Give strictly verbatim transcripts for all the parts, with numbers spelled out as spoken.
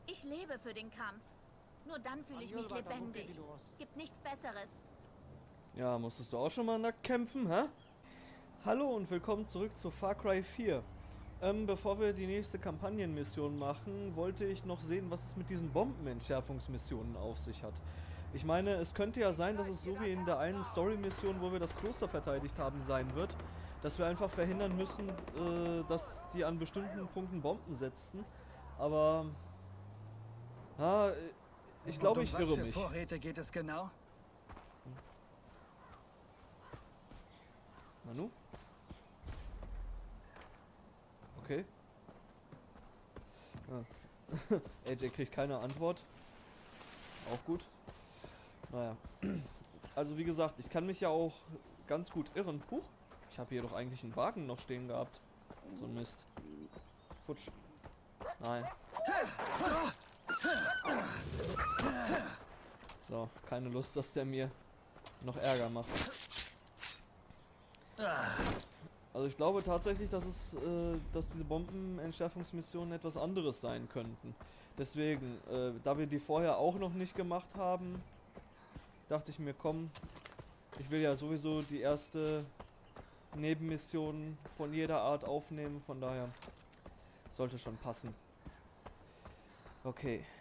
Ich lebe für den Kampf. Nur dann fühle ich mich lebendig. Gibt nichts Besseres. Ja, musstest du auch schon mal nackt kämpfen, hä? Hallo und willkommen zurück zu Far Cry vier. Ähm, bevor wir die nächste Kampagnenmission machen, wollte ich noch sehen, was es mit diesen Bombenentschärfungsmissionen auf sich hat. Ich meine, es könnte ja sein, dass es so wie in der einen Story-Mission, wo wir das Kloster verteidigt haben, sein wird, dass wir einfach verhindern müssen, äh, dass die an bestimmten Punkten Bomben setzen. Aber... Ah, ich glaube, ich irre mich. Um was für Vorräte geht es genau? Nanu? Okay. Ah. A J kriegt keine Antwort. Auch gut. Naja. Also wie gesagt, ich kann mich ja auch ganz gut irren. Huch, ich habe hier doch eigentlich einen Wagen noch stehen gehabt. So ein Mist. Futsch. Nein. So, keine Lust, dass der mir noch Ärger macht. Also ich glaube tatsächlich, dass es, äh, dass diese Bombenentschärfungsmissionen etwas anderes sein könnten. Deswegen, äh, da wir die vorher auch noch nicht gemacht haben, dachte ich mir, komm, ich will ja sowieso die erste Nebenmission von jeder Art aufnehmen, von daher sollte schon passen. Okay.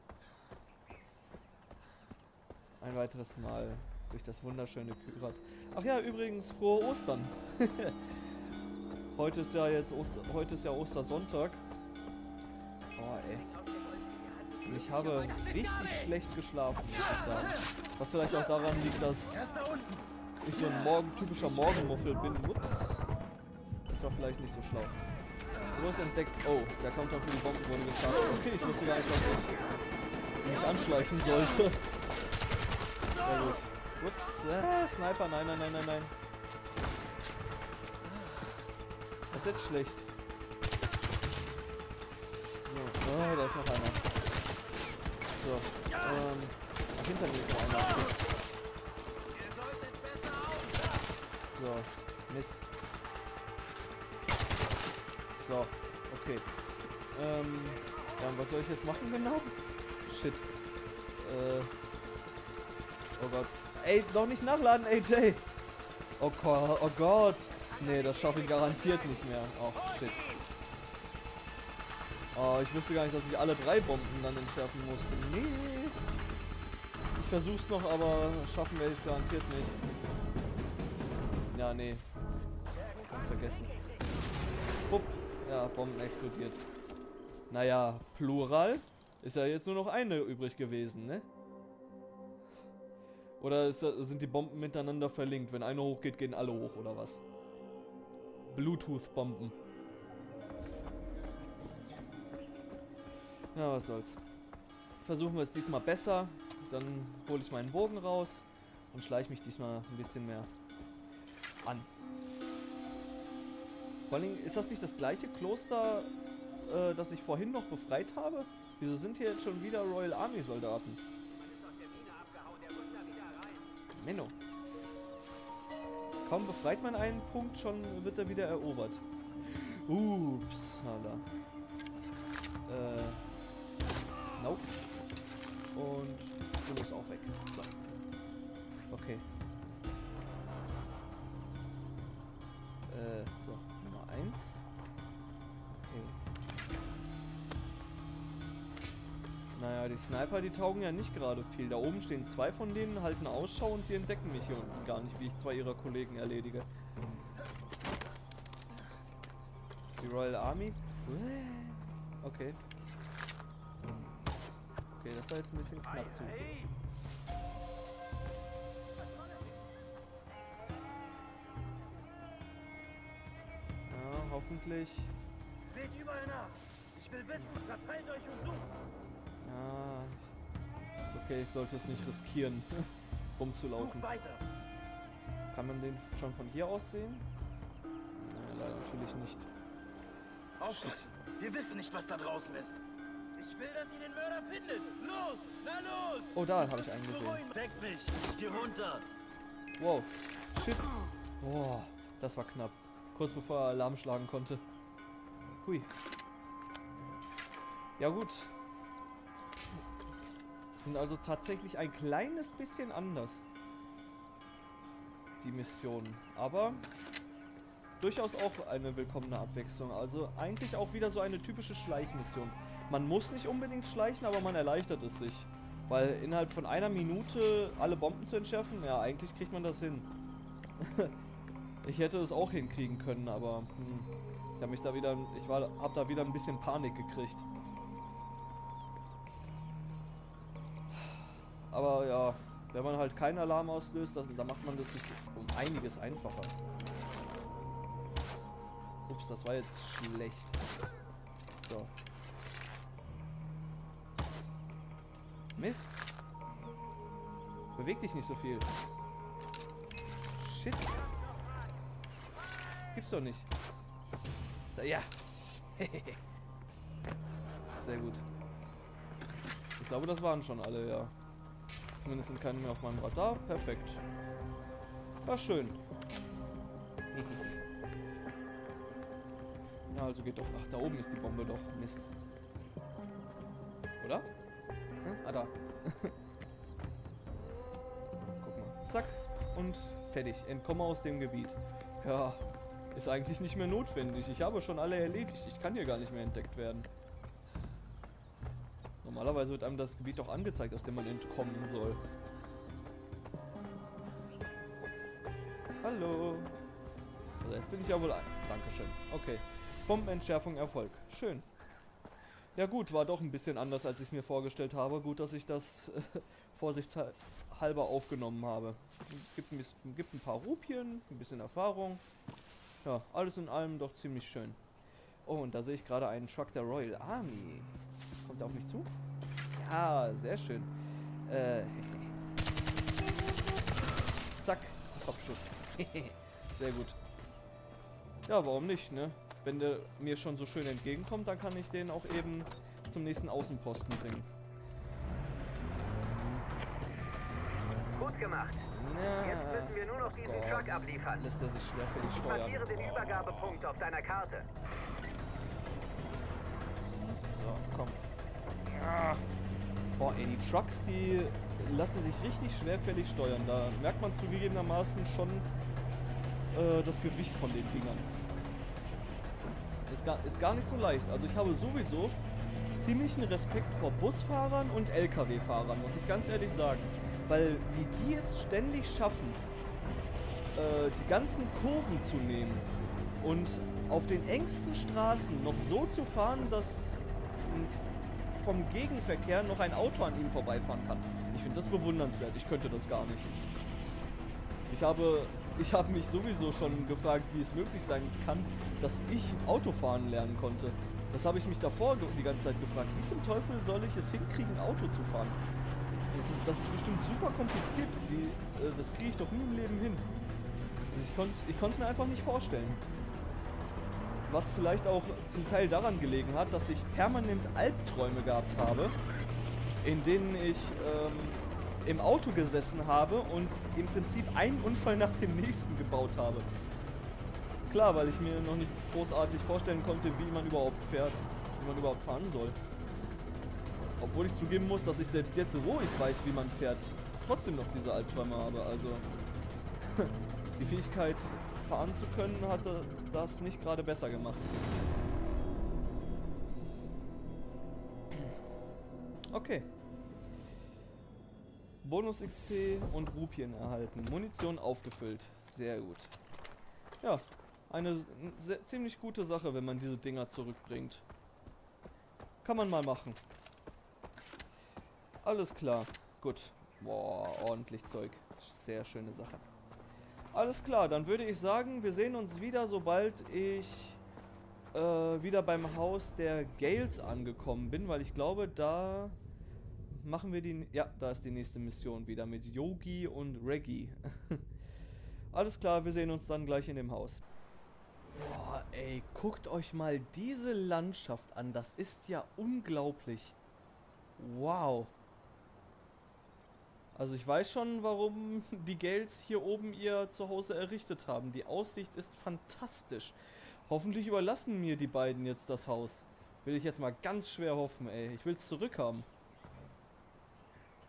Ein weiteres Mal durch das wunderschöne Kyrat. Ach ja, übrigens, frohe Ostern. Heute ist ja jetzt Oster, heute ist ja Ostersonntag. Oh ey. Und ich habe richtig schlecht geschlafen, muss ich sagen. Was vielleicht auch daran liegt, dass ich so ein Morgen, typischer Morgenmuffel bin. Ups. Das war vielleicht nicht so schlau. Du hast entdeckt, oh, der Counter für die Bomben wurde gestartet. Okay, ich wusste gar nicht, dass ich mich anschleichen sollte. Sehr gut. Ups, äh, Sniper, nein, nein, nein, nein, nein. Das ist jetzt schlecht. So, oh, da ist noch einer. So, ähm, ach, hinter mir ist noch einer. So, Mist. So, okay. Ähm, ja, was soll ich jetzt machen genau? Shit. Äh, oh Gott. Ey, doch nicht nachladen, A J! Oh Gott, oh Gott! Nee, das schaffe ich garantiert nicht mehr. Oh, shit. Oh, ich wusste gar nicht, dass ich alle drei Bomben dann entschärfen musste. Mist! Ich versuch's noch, aber schaffen werde ich es garantiert nicht. Ja, nee. Ganz vergessen. Pupp. Ja, Bomben explodiert. Naja, Plural. Ist ja jetzt nur noch eine übrig gewesen, ne? Oder ist, sind die Bomben miteinander verlinkt? Wenn eine hochgeht, gehen alle hoch, oder was? Bluetooth-Bomben. Ja, was soll's. Versuchen wir es diesmal besser. Dann hole ich meinen Bogen raus und schleiche mich diesmal ein bisschen mehr an. Vor allem, ist das nicht das gleiche Kloster, äh, das ich vorhin noch befreit habe? Wieso sind hier jetzt schon wieder Royal Army Soldaten? Menno. Kaum befreit man einen Punkt, schon wird er wieder erobert. Ups, hala. Äh. Nope. Und du musst auch weg. So. Okay. Äh, so, Nummer eins. Okay. Naja, die Sniper, die taugen ja nicht gerade viel. Da oben stehen zwei von denen, halten Ausschau und die entdecken mich hier unten gar nicht, wie ich zwei ihrer Kollegen erledige. Die Royal Army? Okay. Okay, das war jetzt ein bisschen knapp zu. Ja, hoffentlich. Seht überall nach! Ich will wissen, verteilt euch und sucht! Ja. Okay, ich sollte es nicht riskieren, rumzulaufen. Weiter. Kann man den schon von hier aus sehen? Nein, leider natürlich nicht. Aufpassen! Wir wissen nicht, was da draußen ist. Ich will, dass ihr den Mörder findet! Los! Na los! Oh, da habe ich einen gesehen. Deckt mich! Ich geh runter! Wow. Shit. Boah, das war knapp. Kurz bevor er Alarm schlagen konnte. Hui. Ja gut. Sind also tatsächlich ein kleines bisschen anders. Die Missionen. Aber durchaus auch eine willkommene Abwechslung. Also eigentlich auch wieder so eine typische Schleichmission. Man muss nicht unbedingt schleichen, aber man erleichtert es sich. Weil innerhalb von einer Minute alle Bomben zu entschärfen, ja, eigentlich kriegt man das hin. Ich hätte es auch hinkriegen können, aber hm, ich habe mich da wieder, ich war, habe da wieder ein bisschen Panik gekriegt. Aber ja, wenn man halt keinen Alarm auslöst, das, dann macht man das sich um einiges einfacher. Ups, das war jetzt schlecht. So. Mist. Beweg dich nicht so viel. Shit. Das gibt's doch nicht. Da, ja. Sehr gut. Ich glaube, das waren schon alle, ja. Zumindest sind keine mehr auf meinem Radar. Perfekt. War schön. Ja, also geht doch. Ach, da oben ist die Bombe doch. Mist. Oder? Hm? Ah, da. Guck mal. Zack. Und fertig. Entkomme aus dem Gebiet. Ja. Ist eigentlich nicht mehr notwendig. Ich habe schon alle erledigt. Ich kann hier gar nicht mehr entdeckt werden. Normalerweise wird einem das Gebiet doch angezeigt, aus dem man entkommen soll. Hallo. Also jetzt bin ich ja wohl ein. Dankeschön. Okay. Bombenentschärfung Erfolg. Schön. Ja gut, war doch ein bisschen anders, als ich es mir vorgestellt habe. Gut, dass ich das äh, vorsichtshalber aufgenommen habe. Gibt ein, bisschen, gibt ein paar Rupien, ein bisschen Erfahrung. Ja, alles in allem doch ziemlich schön. Oh, und da sehe ich gerade einen Truck der Royal Army. Kommt er auf mich zu? Ja, sehr schön. Äh. Zack, Kopfschuss. Sehr gut. Ja, warum nicht, ne? Wenn der mir schon so schön entgegenkommt, dann kann ich den auch eben zum nächsten Außenposten bringen. Gut gemacht. Ja, Jetzt müssen wir nur noch diesen Gott. Truck abliefern. Lässt er sich schwerfällig steuern. Markiere den Übergabepunkt auf deiner Karte. So, komm. Ja. Boah, ey, die Trucks, die lassen sich richtig schwerfällig steuern. Da merkt man zugegebenermaßen schon äh, das Gewicht von den Dingern. Ist gar, ist gar nicht so leicht. Also ich habe sowieso ziemlichen Respekt vor Busfahrern und L K W-Fahrern, muss ich ganz ehrlich sagen. Weil wie die es ständig schaffen, äh, die ganzen Kurven zu nehmen und auf den engsten Straßen noch so zu fahren, dass vom Gegenverkehr noch ein Auto an ihnen vorbeifahren kann. Ich finde das bewundernswert. Ich könnte das gar nicht. Ich habe, ich habe mich sowieso schon gefragt, wie es möglich sein kann, dass ich Autofahren lernen konnte. Das habe ich mich davor die ganze Zeit gefragt. Wie zum Teufel soll ich es hinkriegen, Auto zu fahren? Das ist, das ist bestimmt super kompliziert. Wie, äh, das kriege ich doch nie im Leben hin. Also ich konnte ich konnte es mir einfach nicht vorstellen. Was vielleicht auch zum Teil daran gelegen hat, dass ich permanent Albträume gehabt habe, in denen ich ähm, im Auto gesessen habe und im Prinzip einen Unfall nach dem nächsten gebaut habe. Klar, weil ich mir noch nicht großartig vorstellen konnte, wie man überhaupt fährt, wie man überhaupt fahren soll. Obwohl ich zugeben muss, dass ich selbst jetzt, wo ich weiß, wie man fährt, trotzdem noch diese Albträume habe. Also die Fähigkeit, fahren zu können, hatte das nicht gerade besser gemacht. Okay. Bonus X P und Rupien erhalten. Munition aufgefüllt. Sehr gut. Ja, eine sehr, ziemlich gute Sache, wenn man diese Dinger zurückbringt. Kann man mal machen. Alles klar. Gut. Boah, ordentlich Zeug. Sehr schöne Sache. Alles klar, dann würde ich sagen, wir sehen uns wieder, sobald ich äh, wieder beim Haus der Gales angekommen bin, weil ich glaube, da machen wir die... Ja, da ist die nächste Mission wieder mit Yogi und Reggie. Alles klar, wir sehen uns dann gleich in dem Haus. Boah, ey, guckt euch mal diese Landschaft an, das ist ja unglaublich. Wow. Also ich weiß schon, warum die Gales hier oben ihr Zuhause errichtet haben. Die Aussicht ist fantastisch. Hoffentlich überlassen mir die beiden jetzt das Haus. Will ich jetzt mal ganz schwer hoffen, ey. Ich will es zurückhaben.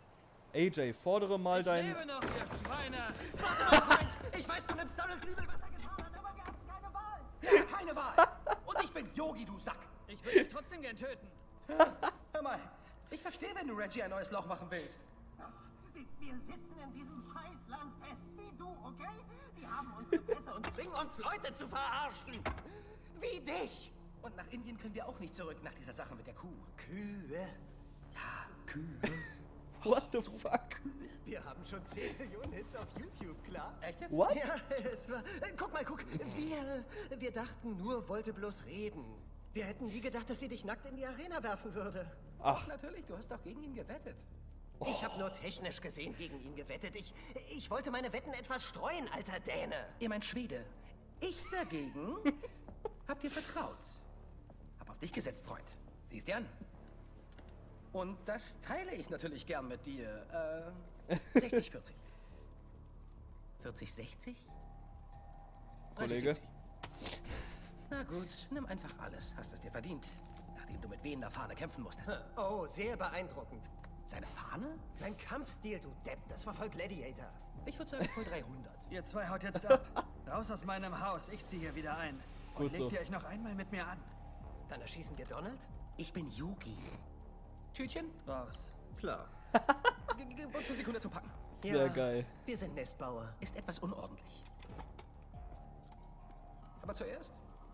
A J, fordere mal Ich dein... lebe noch, ihr Schweine! Ich weiß, du nimmst Donald Liebelwasser getan, aber wir hatten keine Wahl. Ja, keine Wahl! Und ich bin Yogi, du Sack! Ich will dich trotzdem gern töten. Hör mal, ich verstehe, wenn du Reggie ein neues Loch machen willst. Wir, wir sitzen in diesem Scheißland fest wie du, okay? Die haben unsere Pässe und zwingen uns Leute zu verarschen. Wie dich. Und nach Indien können wir auch nicht zurück nach dieser Sache mit der Kuh. Kühe? Ja, Kühe. What the fuck? Wir haben schon zehn Millionen Hits auf YouTube, klar? Echt jetzt? What? Ja, es war... Äh, guck mal, guck. Wir, wir dachten, Nur wollte bloß reden. Wir hätten nie gedacht, dass sie dich nackt in die Arena werfen würde. Ach, Natürlich, du hast doch gegen ihn gewettet. Ich habe nur technisch gesehen gegen ihn gewettet. Ich, ich wollte meine Wetten etwas streuen, alter Däne. Ihr meint Schwede. Ich dagegen hab dir vertraut. Hab auf dich gesetzt, Freund. Siehst dir an. Und das teile ich natürlich gern mit dir. Äh, sechzig vierzig. vierzig sechzig? dreißig Kollege. siebzig. Na gut, nimm einfach alles. Hast es dir verdient. Nachdem du mit wehender Fahne kämpfen musstest. Oh, sehr beeindruckend. Seine Fahne? Sein Kampfstil, du Depp, das war voll Gladiator. Ich würde sagen voll dreihundert. Ihr zwei haut jetzt ab. Raus aus meinem Haus. Ich ziehe hier wieder ein. Und Gut legt so. ihr euch noch einmal mit mir an. Dann erschießen wir Donald? Ich bin Yogi. Tütchen? Raus. Klar. G- Gib uns eine Sekunde zum Packen. sehr geil. Wir sind Nestbauer. Ist etwas unordentlich. Aber zuerst...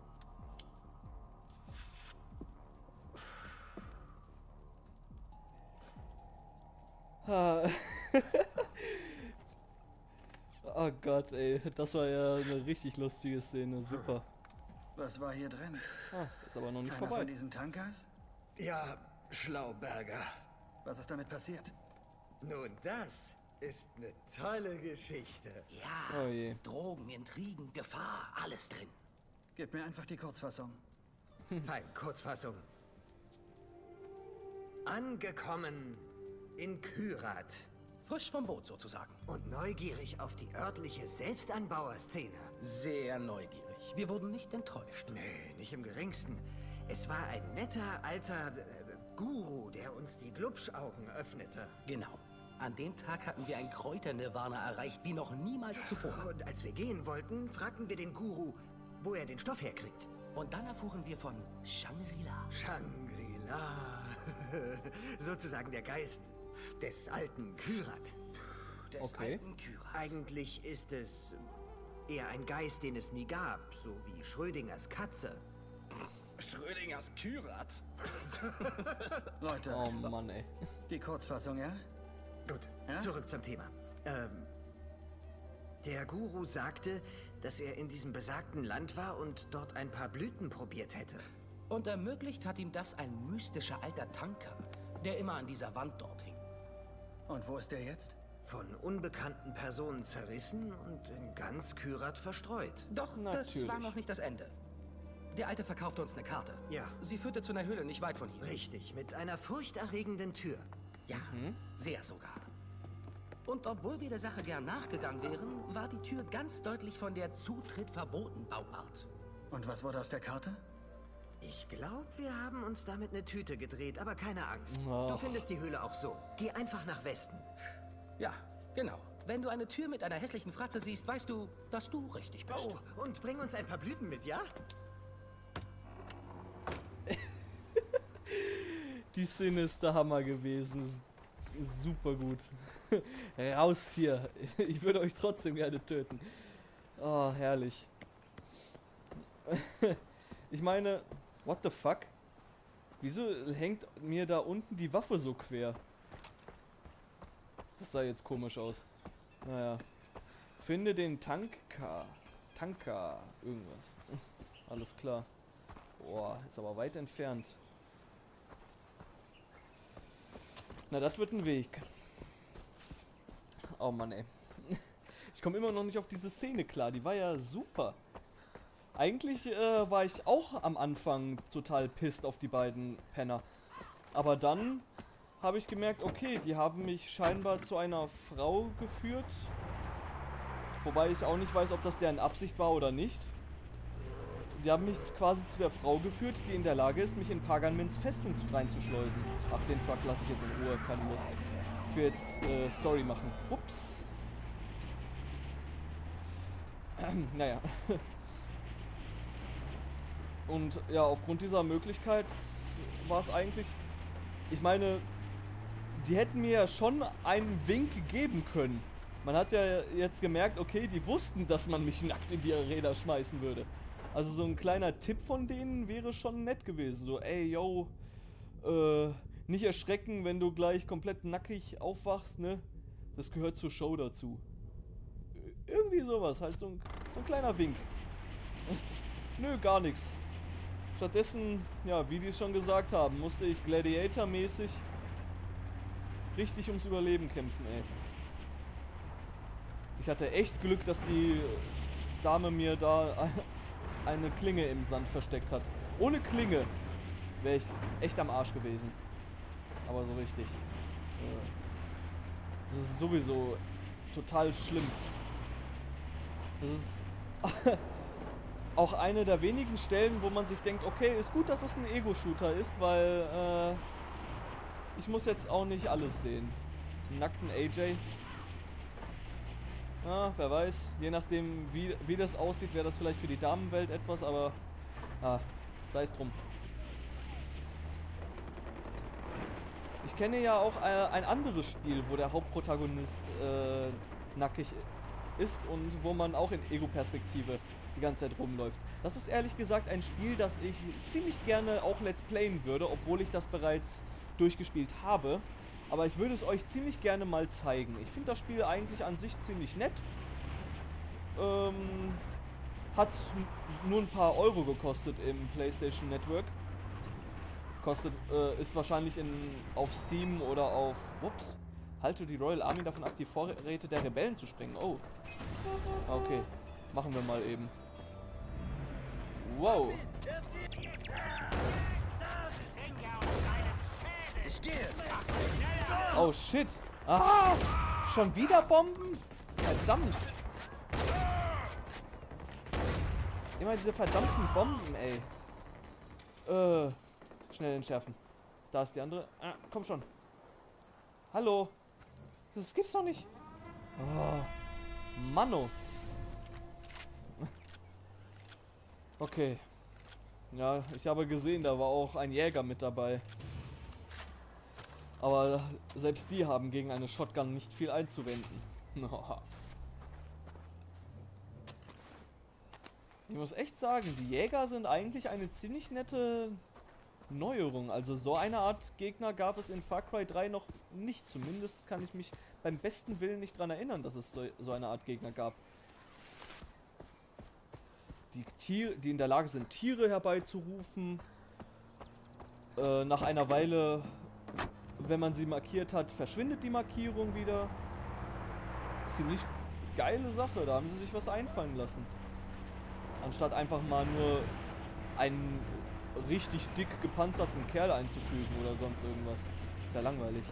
Ah. Oh Gott, ey. Das war ja eine richtig lustige Szene. Super. Was war hier drin? Ah, ist aber noch nicht Keiner vorbei. von diesen Tankers? Ja, Schlauberger. Was ist damit passiert? Nun, das ist eine tolle Geschichte. Ja, Oh je. Drogen, Intrigen, Gefahr, alles drin. Gib mir einfach die Kurzfassung. Fein, Kurzfassung. Angekommen in Kyrat Frisch vom Boot sozusagen. und neugierig auf die örtliche Selbstanbauerszene. Sehr neugierig. Wir wurden nicht enttäuscht. Nee, nicht im geringsten. Es war ein netter, alter äh, Guru, der uns die Glubschaugen öffnete. Genau. An dem Tag hatten wir ein Kräuternirvana erreicht, wie noch niemals zuvor. Und als wir gehen wollten, fragten wir den Guru, wo er den Stoff herkriegt. Und dann erfuhren wir von Shangri-La. Shangri-La. Sozusagen der Geist des alten Kyrat. Des Okay. alten Kyrat. Eigentlich ist es eher ein Geist, den es nie gab, so wie Schrödingers Katze. Schrödingers Kyrat. Leute, Oh Mann, ey. die Kurzfassung, ja? Gut, Ja? zurück zum Thema. Ähm, der Guru sagte, dass er in diesem besagten Land war und dort ein paar Blüten probiert hätte. Und ermöglicht hat ihm das ein mystischer alter Tanker, der immer an dieser Wand dort hing. Und wo ist der jetzt? Von unbekannten Personen zerrissen und in ganz Kyrat verstreut. Doch, das Natürlich. war noch nicht das Ende. Der Alte verkaufte uns eine Karte. Ja. Sie führte zu einer Höhle nicht weit von hier. Richtig, mit einer furchterregenden Tür. Ja, sehr sogar. Und obwohl wir der Sache gern nachgegangen wären, war die Tür ganz deutlich von der Zutritt verboten Bauart. Und was wurde aus der Karte? Ich glaube, wir haben uns damit eine Tüte gedreht, aber keine Angst. Oh. Du findest die Höhle auch so. Geh einfach nach Westen. Ja, genau. Wenn du eine Tür mit einer hässlichen Fratze siehst, weißt du, dass du richtig bist. Oh, und bring uns ein paar Blüten mit, ja? Die Szene ist der Hammer gewesen. S- Super gut. Raus hier. Ich würde euch trotzdem gerne töten. Oh, herrlich. Ich meine, what the fuck? Wieso hängt mir da unten die Waffe so quer? Das sah jetzt komisch aus. Naja. Finde den Tanker. Tanker. Irgendwas. Alles klar. Boah, ist aber weit entfernt. Na, das wird ein Weg. Oh Mann, ey. Ich komme immer noch nicht auf diese Szene klar. Die war ja super. Eigentlich äh, war ich auch am Anfang total pisst auf die beiden Penner. Aber dann habe ich gemerkt, okay, die haben mich scheinbar zu einer Frau geführt. Wobei ich auch nicht weiß, ob das deren Absicht war oder nicht. Die haben mich quasi zu der Frau geführt, die in der Lage ist, mich in Pagan Mins Festung reinzuschleusen. Ach, den Truck lasse ich jetzt in Ruhe, keine Lust. Ich will jetzt äh, Story machen. Ups. Naja. Und ja, aufgrund dieser Möglichkeit war es eigentlich... Ich meine, die hätten mir ja schon einen Wink geben können. Man hat ja jetzt gemerkt, okay, die wussten, dass man mich nackt in die Arena schmeißen würde. Also so ein kleiner Tipp von denen wäre schon nett gewesen. So, ey, yo, äh, nicht erschrecken, wenn du gleich komplett nackig aufwachst, ne? Das gehört zur Show dazu. Irgendwie sowas, halt so ein, so ein kleiner Wink. Nö, gar nichts. Stattdessen, ja, wie die es schon gesagt haben, musste ich Gladiator-mäßig richtig ums Überleben kämpfen, ey. Ich hatte echt Glück, dass die Dame mir da eine Klinge im Sand versteckt hat. Ohne Klinge wäre ich echt am Arsch gewesen. Aber so richtig. Das ist sowieso total schlimm. Das ist auch eine der wenigen Stellen, wo man sich denkt, okay, ist gut, dass es ein Ego-Shooter ist, weil äh, ich muss jetzt auch nicht alles sehen. Einen nackten A J. Ja, wer weiß, je nachdem wie, wie das aussieht, wäre das vielleicht für die Damenwelt etwas, aber ah, sei es drum. Ich kenne ja auch äh, ein anderes Spiel, wo der Hauptprotagonist äh, nackig ist und wo man auch in Ego-Perspektive die ganze Zeit rumläuft. Das ist ehrlich gesagt ein Spiel, das ich ziemlich gerne auch Let's Playen würde, obwohl ich das bereits durchgespielt habe. Aber ich würde es euch ziemlich gerne mal zeigen. Ich finde das Spiel eigentlich an sich ziemlich nett. Ähm, hat nur ein paar Euro gekostet im PlayStation Network. Kostet, äh, ist wahrscheinlich in, auf Steam oder auf... Ups. Halte die Royal Army davon ab, die Vorräte der Rebellen zu sprengen. Oh. Okay. Machen wir mal eben. Wow. Ich gehe. Oh shit. Ah! Schon wieder Bomben? Verdammt. Immer diese verdammten Bomben, ey. Äh. Schnell entschärfen. Da ist die andere. Ah, komm schon. Hallo. Das gibt's doch nicht. Oh. Manno. Okay. Ja, ich habe gesehen, da war auch ein Jäger mit dabei. Aber selbst die haben gegen eine Shotgun nicht viel einzuwenden. Ich muss echt sagen, die Jäger sind eigentlich eine ziemlich nette Neuerung. Also so eine Art Gegner gab es in Far Cry drei noch nicht. Zumindest kann ich mich beim besten Willen nicht daran erinnern, dass es so, so eine Art Gegner gab. Die, Tier, die in der Lage sind, Tiere herbeizurufen. Äh, nach einer Weile, wenn man sie markiert hat, verschwindet die Markierung wieder. Ziemlich geile Sache, da haben sie sich was einfallen lassen. Anstatt einfach mal nur einen richtig dick gepanzerten Kerl einzufügen oder sonst irgendwas. Ist ja langweilig.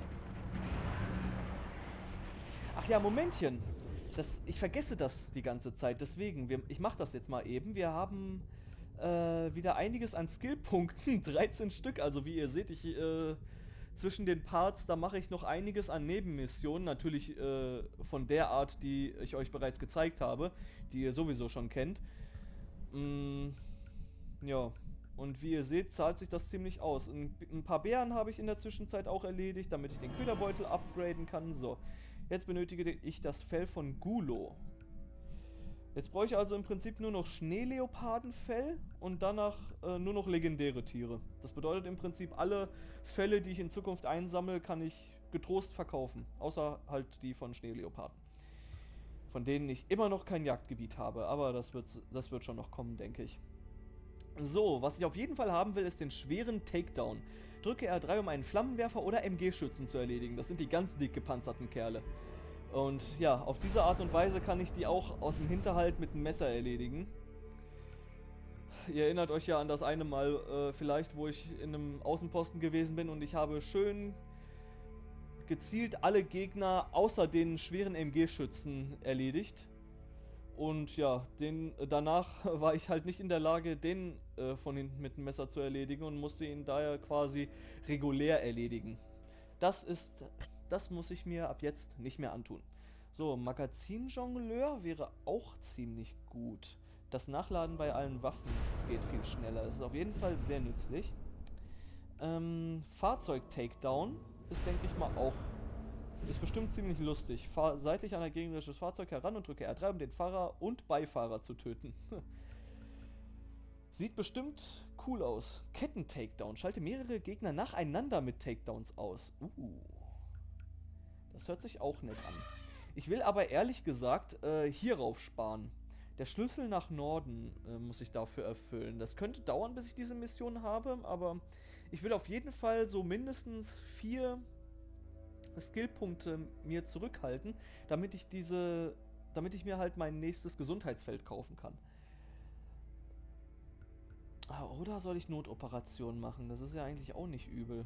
Ach ja, Momentchen. Das, ich vergesse das die ganze Zeit, deswegen, wir, ich mache das jetzt mal eben. Wir haben äh, wieder einiges an Skillpunkten, dreizehn Stück, also wie ihr seht, ich äh, zwischen den Parts, da mache ich noch einiges an Nebenmissionen, natürlich äh, von der Art, die ich euch bereits gezeigt habe, die ihr sowieso schon kennt. Mm, ja, und wie ihr seht, zahlt sich das ziemlich aus. Ein, ein paar Bären habe ich in der Zwischenzeit auch erledigt, damit ich den Köderbeutel upgraden kann. So. Jetzt benötige ich das Fell von Gulo. Jetzt brauche ich also im Prinzip nur noch Schneeleopardenfell und danach äh, nur noch legendäre Tiere. Das bedeutet im Prinzip, alle Felle, die ich in Zukunft einsammle, kann ich getrost verkaufen. Außer halt die von Schneeleoparden. Von denen ich immer noch kein Jagdgebiet habe. Aber das wird, das wird schon noch kommen, denke ich. So, was ich auf jeden Fall haben will, ist den schweren Takedown. Drücke R drei, um einen Flammenwerfer oder M G-Schützen zu erledigen. Das sind die ganz dick gepanzerten Kerle. Und ja, auf diese Art und Weise kann ich die auch aus dem Hinterhalt mit einem Messer erledigen. Ihr erinnert euch ja an das eine Mal äh, vielleicht, wo ich in einem Außenposten gewesen bin und ich habe schön gezielt alle Gegner außer den schweren M G-Schützen erledigt. Und ja, den, danach war ich halt nicht in der Lage, den äh, von hinten mit dem Messer zu erledigen und musste ihn daher quasi regulär erledigen. Das ist das muss ich mir ab jetzt nicht mehr antun. So, Magazinjongleur wäre auch ziemlich gut. Das Nachladen bei allen Waffen geht viel schneller. Das ist auf jeden Fall sehr nützlich. Ähm, Fahrzeug-Takedown ist, denke ich mal, auch... Ist bestimmt ziemlich lustig. Fahr seitlich an ein gegnerisches Fahrzeug heran und drücke R drei, um den Fahrer und Beifahrer zu töten. Sieht bestimmt cool aus. Ketten-Takedown. Schalte mehrere Gegner nacheinander mit Takedowns aus. Uh. Das hört sich auch nett an. Ich will aber ehrlich gesagt äh, hierauf sparen. Der Schlüssel nach Norden äh, muss ich dafür erfüllen. Das könnte dauern, bis ich diese Mission habe, aber ich will auf jeden Fall so mindestens vier Skillpunkte mir zurückhalten, damit ich diese, damit ich mir halt mein nächstes Gesundheitsfeld kaufen kann. Ah, oder soll ich Notoperationen machen? Das ist ja eigentlich auch nicht übel.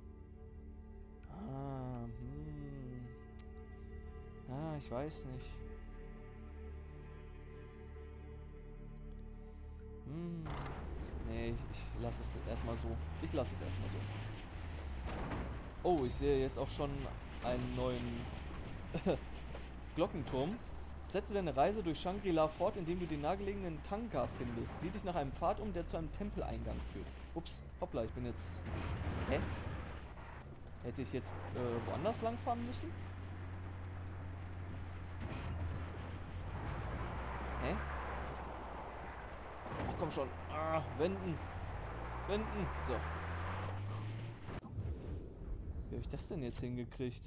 Ah, hm. Ah, ich weiß nicht. Hm. Nee, ich, ich lasse es erstmal so. Ich lasse es erstmal so. Oh, ich sehe jetzt auch schon einen neuen Glockenturm. Setze deine Reise durch Shangri-La fort, indem du den nahegelegenen Tanka findest. Sieh dich nach einem Pfad um, der zu einem Tempeleingang führt. Ups, hoppla, ich bin jetzt... Hä? Hätte ich jetzt äh, woanders lang fahren müssen? Hä? Ach, komm schon. Ah, wenden. Wenden. So. Wie habe ich das denn jetzt hingekriegt?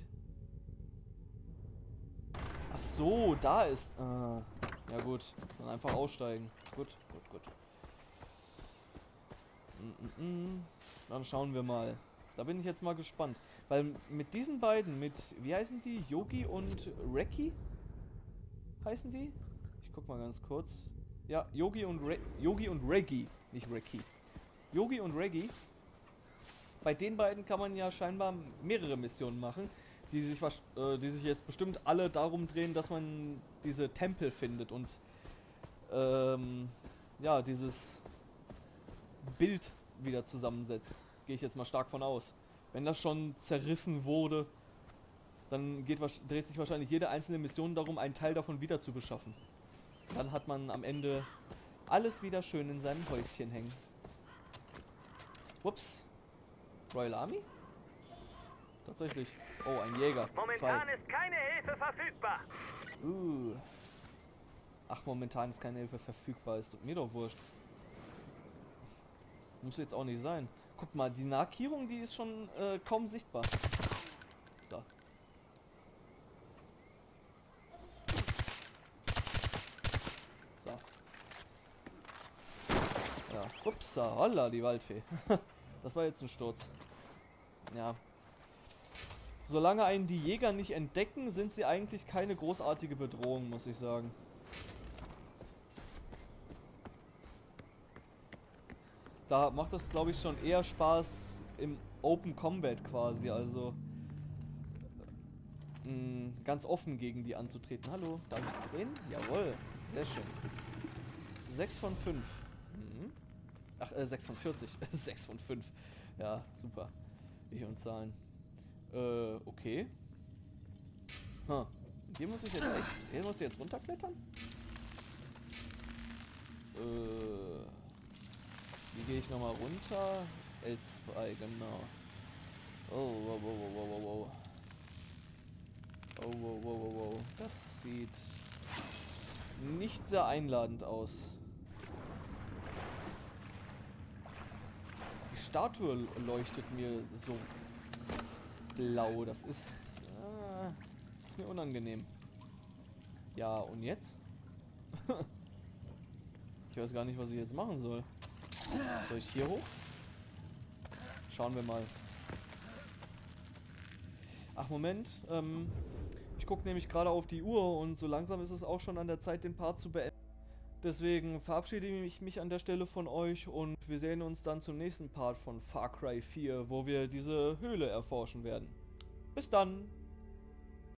Ach so, da ist... Ah, ja gut, dann einfach aussteigen. Gut, gut, gut. Mm -mm -mm. Dann schauen wir mal. Da bin ich jetzt mal gespannt. Weil mit diesen beiden, mit... Wie heißen die? Yogi und Reki? Heißen die? Ich guck mal ganz kurz. Ja, Yogi und Re Yogi und Regi. Nicht Reki. Yogi und Regi. Bei den beiden kann man ja scheinbar mehrere Missionen machen, die sich, äh, die sich jetzt bestimmt alle darum drehen, dass man diese Tempel findet und ähm, ja, dieses Bild wieder zusammensetzt. Gehe ich jetzt mal stark von aus. Wenn das schon zerrissen wurde, dann geht, dreht sich wahrscheinlich jede einzelne Mission darum, einen Teil davon wieder zu beschaffen. Dann hat man am Ende alles wieder schön in seinem Häuschen hängen. Ups. Royal Army? Tatsächlich. Oh, ein Jäger. Momentan Zwei. ist keine Hilfe verfügbar. Uh. Ach, momentan ist keine Hilfe verfügbar. Ist mir doch wurscht. Muss jetzt auch nicht sein. Guck mal, die Markierung, die ist schon äh, kaum sichtbar. So. So. Ja, upsa, holla, die Waldfee. Das war jetzt ein Sturz. Ja. Solange einen die Jäger nicht entdecken, sind sie eigentlich keine großartige Bedrohung, muss ich sagen. Da macht das, glaube ich, schon eher Spaß im Open Combat quasi, also mh, ganz offen gegen die anzutreten. Hallo, darf ich drehen? Jawohl, sehr schön. sechs von fünf. Mhm. Ach, äh, sechs von vierzig. sechs von fünf. Ja, super. Ich und Zahlen. Äh, okay. Huh. Hier muss ich jetzt echt... Hier muss ich jetzt runterklettern? Äh... Wie gehe ich nochmal runter? L zwei, genau. Oh, wow, wow, wow, wow, wow. Oh, wow, wow, wow, wow. Das sieht nicht sehr einladend aus. Die Statue leuchtet mir so blau. Das ist, äh, ist mir unangenehm. Ja, und jetzt? Ich weiß gar nicht, was ich jetzt machen soll. Soll ich hier hoch? Schauen wir mal. Ach, Moment. Ähm, ich gucke nämlich gerade auf die Uhr und so langsam ist es auch schon an der Zeit, den Part zu beenden. Deswegen verabschiede ich mich an der Stelle von euch und wir sehen uns dann zum nächsten Part von Far Cry vier, wo wir diese Höhle erforschen werden. Bis dann!